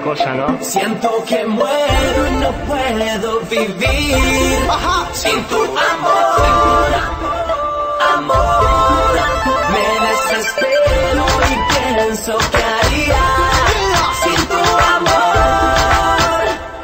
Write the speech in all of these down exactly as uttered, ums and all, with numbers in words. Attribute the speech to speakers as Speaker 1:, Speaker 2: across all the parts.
Speaker 1: cosa, ¿no?
Speaker 2: Siento que muero y no puedo vivir sin tu amor, amor. Me desespero y pienso que haría sin tu amor,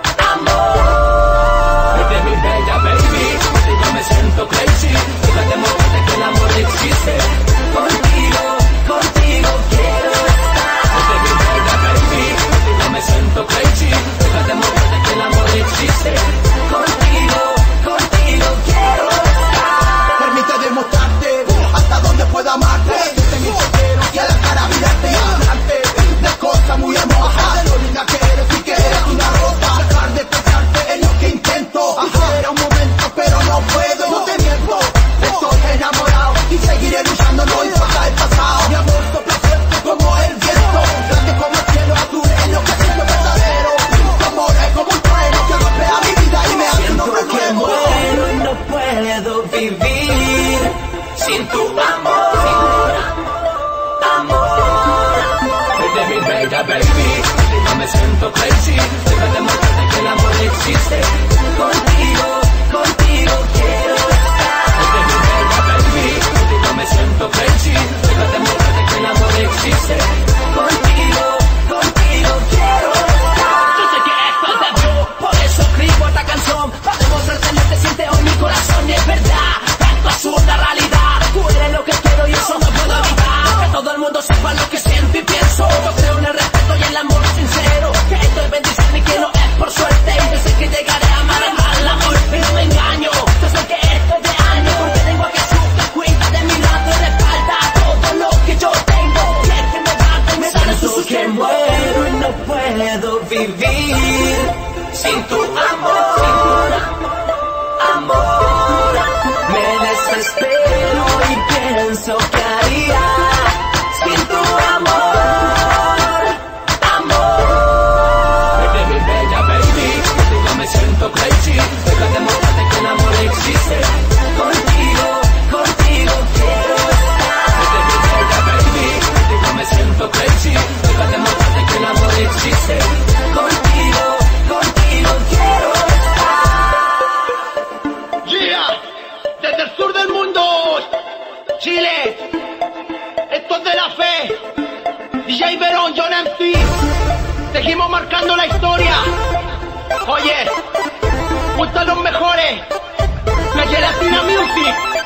Speaker 2: amor. Vete mi bella baby, contigo me siento crazy. Déjate mostrarte que el amor existe. Contigo, contigo quiero estar. Vete mi bella baby, contigo me siento crazy. Déjate mostrarte que el amor existe. Contigo, contigo quiero estar.
Speaker 3: Permite demostrarte hasta dónde puedo amarte. Desde mi quiero y a la cara mirarte y hablarte de cosas muy hermosas, de lo linda que eres y que eres una rosa. Dejar de pensarte en lo que intento. Quisiera un momento pero no puedo. No te miento, estoy enamorado y seguiré luchando, no importa el pasado. Mi amor sopla fuerte como el viento, grande como el cielo azul, en lo que siento verdadero. Tu amor es como un trueno que golpea mi vida y me hace un hombre
Speaker 2: Siento que
Speaker 3: nuevo.
Speaker 2: muero y no puedo vivir sin tu amor, amor. Vete mi bella baby, contigo me siento crazy. Déjate mostrarte que el amor existe. Contigo, contigo quiero estar. Vete mi bella baby, contigo me siento crazy. Déjate mostrarte que el amor existe. Contigo, contigo quiero estar. Yo sé que esto es de yo, por eso escribo esta canción, para demostrarte lo que siente hoy mi corazón. Y es verdad, esto es una realidad. Tú eres lo que quiero y eso no puedo evitar. Que todo el mundo sepa lo que siento y pienso. Yo creo en el respeto y el amor sincero. Que esto es bendición y que no es por suerte. Y yo sé que llegaré a amar al amor y no me engaño. Yo sé que esto es de año, porque tengo a Jesús que cuida de mi lado y respalda todo lo que yo tengo. Y es que me mata y me da el susto. Que muero y no puedo vivir sin tu amor, amor. Me desespero y pienso que haría sin tu amor, amor. Vete mi bella baby, contigo me siento crazy. Déjate mostrarte que el amor existe. Contigo, contigo quiero estar. Vete mi bella baby, contigo me siento crazy. Déjate mostrarte que el amor existe. Contigo, contigo quiero estar.
Speaker 3: Yeah, desde el sur del mundo, Chile, esto es de la fe. D J Verón, John M C, seguimos marcando la historia. Oye, gustan los mejores, la Gelatina Music.